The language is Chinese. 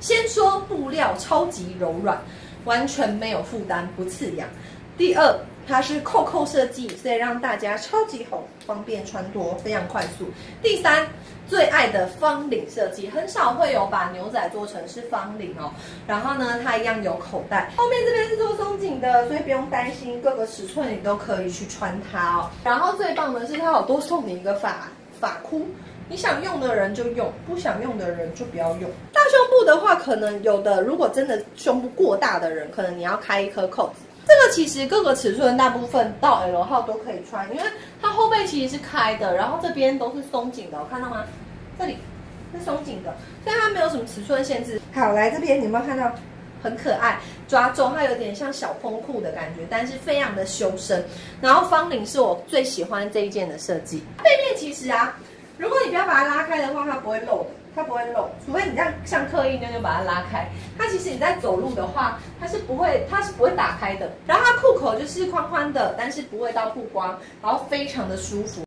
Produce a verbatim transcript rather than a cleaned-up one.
先说布料超级柔软，完全没有负担，不刺痒。第二，它是扣扣设计，所以让大家超级好，方便穿脱，非常快速。第三，最爱的方领设计，很少会有把牛仔做成是方领哦。然后呢，它一样有口袋，后面这边是做松紧的，所以不用担心，各个尺寸你都可以去穿它哦。然后最棒的是，它有多送你一个发发箍。你想用的人就用，不想用的人就不要用。大胸部的话，可能有的如果真的胸部过大的人，可能你要开一颗扣子。这个其实各个尺寸大部分到 L 号都可以穿，因为它后背其实是开的，然后这边都是松紧的，看到吗？这里是松紧的，所以它没有什么尺寸限制。好，来这边你有没有看到？很可爱，抓皱，它有点像小风裤的感觉，但是非常的修身。然后方领是我最喜欢这一件的设计。背面其实啊，如果你不要把它拉开的话，它不会漏的，它不会漏，除非你这样像刻意那样就把它拉开。它其实你在走路的话，它是不会，它是不会打开的。然后它裤口就是宽宽的，但是不会到曝光，然后非常的舒服。